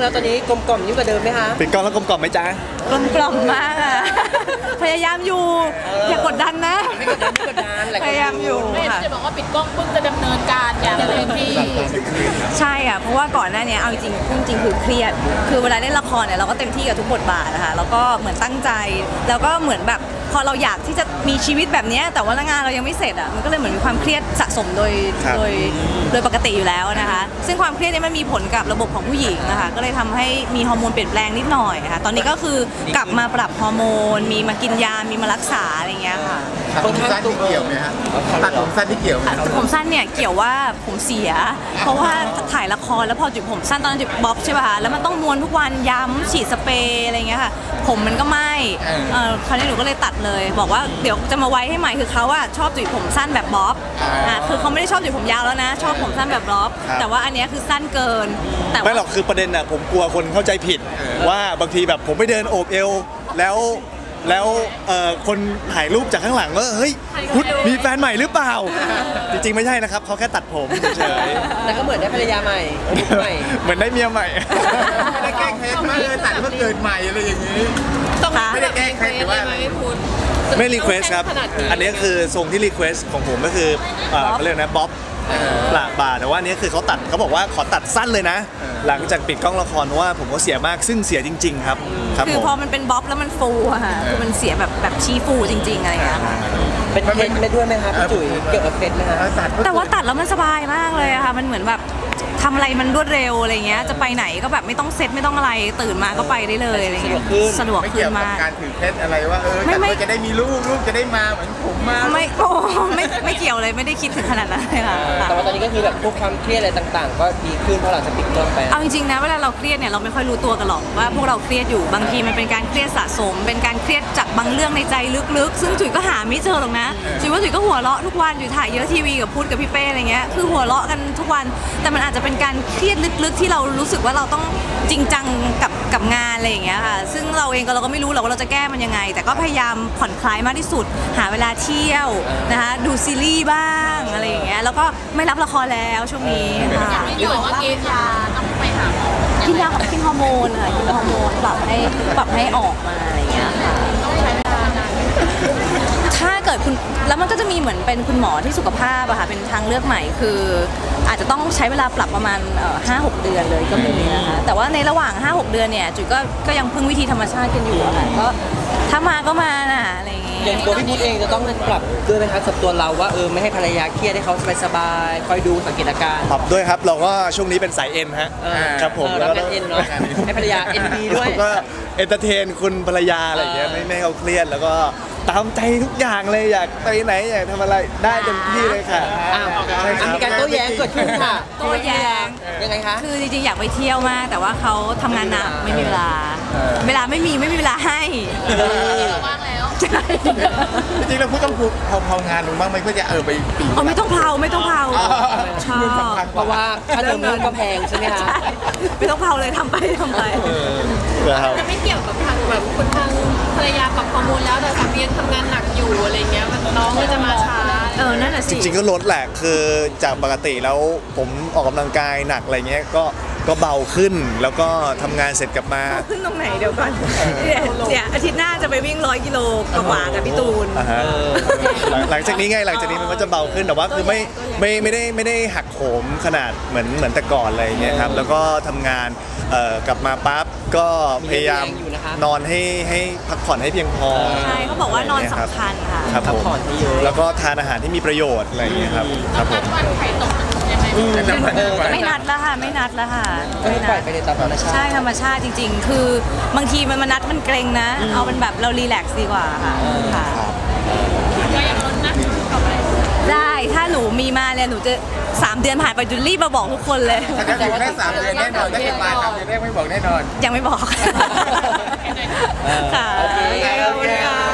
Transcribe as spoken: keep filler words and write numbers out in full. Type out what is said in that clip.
แล้วตอนนี้กลมกล่อมยิ่งกว่าเดิมไหมคะปิดกล้องแล้วกลมกล่อมไหมจ๊ะกลมกล่อมมากอ่ะพยายามอยู่อย่ากดดันนะไม่กดดันไม่กดดันพยายามอยู่ค่ะจะบอกว่าปิดกล้องเพิ่งจะดำเนินการอย่างเต็มที่ใช่อ่ะเพราะว่าก่อนหน้านี้เอาจริงจริงคือเครียดคือเวลาเล่นละครเนี่ยเราก็เต็มที่กับทุกบทบาทนะคะแล้วก็เหมือนตั้งใจแล้วก็เหมือนแบบพอเราอยากที่จะมีชีวิตแบบนี้แต่ว่างานเรายังไม่เสร็จอ่ะมันก็เลยเหมือนมีความเครียดสะสมโดยโดยโดยปกติอยู่แล้วนะคะซึ่งความเครียดนี้มันมีผลกับระบบของผู้หญิงนะคะก็เลยทำให้มีฮอร์โมนเปลี่ยนแปลงนิดหน่อยค่ะตอนนี้ก็คือกลับมาปรับฮอร์โมนมีมากินยามีมารักษาอะไรเงี้ยค่ะผมสั้นที่เกี่ยวไหมฮะตัดผมสั้นที่เกี่ยวไหมผมสั้นเนี่ยเกี่ยวว่าผมเสียเพราะว่าถ่ายละครแล้วพอจุดผมสั้นตอนจุดบ๊อบใช่ป่ะคะแล้วมันต้องม้วนทุกวันย้ำฉีดสเปรย์อะไรเงี้ยค่ะผมมันก็ไหม้คราวนี้หนูก็เลยตัดเลยบอกว่าเดี๋ยวจะมาไว้ให้ใหม่คือเขาอะชอบจุดผมสั้นแบบบ๊อบอ่าคือเขาไม่ได้ชอบจุดผมยาวแล้วนะชอบผมสั้นแบบบ๊อบแต่ว่าอันนี้คือสั้นเกินแต่ไม่หรอกคือประเด็นอะผมกลัวคนเข้าใจผิดว่าบางทีแบบผมไปเดินโอบเอวแล้วแล้วคนถ่ายรูปจากข้างหลังว่าเฮ้ยพุทธมีแฟนใหม่หรือเปล่าจริงๆไม่ใช่นะครับเขาแค่ตัดผมเฉยๆแต่ก็เหมือนได้ภรรยาใหม่เหมือนได้เมียใหม่ไม่ได้แกล้งเคสมากเลยตัดเพื่อเกิดใหม่อะไรอย่างนี้ไม่ได้แกล้งเคสหรือว่าไม่รีเควสครับอันนี้คือทรงที่รีเควสของผมก็คือเขาเรียกนะบ๊อบปลาบาแต่ว่านี้คือเขาตัดเขาบอกว่าขอตัดสั้นเลยนะหลังจากปิดกล้องละครเพราะว่าผมก็เสียมากซึ่งเสียจริงๆครับคือพอมันเป็นบ๊อบแล้วมันฟูอะค่ะคือมันเสียแบบแบบชี้ฟูจริงๆอะไรอย่างเงี้ยค่ะเป็นเคสไม่ด้วยไหมคะพี่จุ๋ยเกี่ยวกับเคสไหมคะแต่ว่าตัดแล้วมันสบายมากเลยอะค่ะมันเหมือนแบบทำอะไรมันรวดเร็วอะไรเงี้ยจะไปไหนก็แบบไม่ต้องเซ็ตไม่ต้องอะไรตื่นมาก็ไปได้เลยอะไรเงี้ยสะดวกขึ้นมากการถือเคสอะไรว่าเออแต่จะได้มีลูกลูกจะได้มาเหมือนผมมาไม่โอ้ไม่ไม่เกี่ยวเลยไม่ได้คิดถึงขนาดนั้นเลยค่ะแต่ว่าตอนนี้ก็คือแบบพวกความเครียดอะไรต่างๆก็ดีขึ้นเพราะเราจะปิดกล้องไปเอาจริงๆนะเวลาเราเครียดเนี่ยเราไม่ค่อยรู้ตัวกันหรอกว่าพวกเราเครียดอยู่บางทีมันเป็นการเครียดสะสมเป็นการเครียดจากบางเรื่องในใจลึกๆซึ่งจุ๋ยก็หาไม่เจอหรอกนะจุ๋ยว่าจุ๋ยก็หัวเราะทุกวันจุ๋ยถ่ายเยอะทีวีกับพูดกับพี่เป้อะไรเงี้ยคือหัวเราะกันทุกวันแต่มันอาจจะเป็นการเครียดลึกๆที่เรารู้สึกว่าเราต้องจริงจังกับกับงานอะไรอย่างเงี้ยค่ะซึ่งเราเองก็เราก็ไม่รู้หรอกว่าเราจะแก้มันยังไงแต่ก็พยายามผ่อนคลายมากที่สุดหาเวลาเที่ยวนะคะดูซีรีส์บ้างอะไรอย่างเงี้ยแล้วก็ไม่รับละครแล้วช่วงนี้ค่ะไม่บอกว่ากินยาต้องไปหาหมอกินยากินฮอร์โมนค่ะกินฮอร์โมนปรับให้ปรับให้ออกมาอะไรอย่างเงี้ยค่ะต้องใช้เวลานานถ้าเกิดคุณแล้วมันก็จะมีเหมือนเป็นคุณหมอที่สุขภาพอะค่ะเป็นทางเลือกใหม่คืออาจจะต้องใช้เวลาปรับประมาณ ห้าหก เดือนเลยก็มีนะคะแต่ว่าในระหว่าง ห้าหก เดือนเนี่ยจุ๋ยก็ก็ยังพึ่งวิธีธรรมชาติกันอยู่อะค่ะก็ถ้ามาก็มาน่ะอะไรอย่างเงี้ยอย่างตัวพี่พุทธเองจะต้องปรับด้วยไหมคะกับตัวเราว่าเออไม่ให้ภรรยาเครียดให้เขาสบายๆคอยดูสังเกตอาการปรับด้วยครับเราก็ช่วงนี้เป็นสายเอ็นฮะครับผมแล้วก็เอ็นเนาะให้ภรรยาเอ็นดีด้วยก็เอนเตอร์เทนคุณภรรยาอะไรอย่างเงี้ยไม่ไม่เขาเครียดแล้วก็ตามใจทุกอย่างเลยอยากไปไหนอยากทำอะไรได้เต็มที่เลยค่ะมีการโต้แย้งเกิดขึ้นค่ะโต้แย้งยังไงคะคือจริงๆอยากไปเที่ยวมากแต่ว่าเขาทำงานหนักไม่มีเวลาเวลาไม่มีไม่มีเวลาให้ว่างแล้วจริงๆเราพูดต้องพูดเผางานลงบ้างไหมเพื่อจะเออไปปีอ๋อไม่ต้องเผาไม่ต้องเผาชอบเพราะว่าค่าเทอมลูกก็แพงใช่ไหมคะไม่ต้องเผาเลยทำไปทำไปจะไม่เกี่ยวกับทางแบบคุณทางภรรยาปรับฮอร์โมนแล้วแต่สามียังทำงานหนักอยู่อะไรเงี้ยน้องก็จะมาช้าเออนั่นแหละสิจริงๆก็ลดแหละคือจากปกติแล้วผมออกกำลังกายหนักอะไรเงี้ยก็ก็เบาขึ้นแล้วก็ทำงานเสร็จกลับมาขึ้นตรงไหนเดี๋ยวก่อนเนี่ยอาทิตย์หน้าจะไปวิ่งร้อยกิโลกว่ากับพี่ตูนหลังจากนี้ไงหลังจากนี้มันก็จะเบาขึ้นแต่ว่าคือไม่ไม่ไม่ได้ไม่ได้หักโหมขนาดเหมือนเหมือนแต่ก่อนอะไรเงี้ยครับแล้วก็ทำงานกลับมาปั๊บก็พยายามนอนให้ให้พักผ่อนให้เพียงพอใช่เขาบอกว่านอนสำคัญค่ะครับผมแล้วก็ทานอาหารที่มีประโยชน์อะไรอย่างเงี้ยครับครับผมไม่นัดแล้วค่ะไม่นัดแล้วค่ะไม่ปล่อยไปเลยตามธรรมชาติใช่ธรรมชาติจริงๆคือบางทีมันมานัดมันเกรงนะเอาเป็นแบบเรารีแลกซ์ดีกว่าค่ะค่ะได้ถ้าหนูมีมาเนี่ยหนูจะสามเดือนผ่านไปจุดรีบมาบอกทุกคนเลยถ้าจะได้สามเดือนแน่นอนถ้าเกิดมาสามเดือนแรกไม่บอกแน่นอนยังไม่บอกค่ะโอเค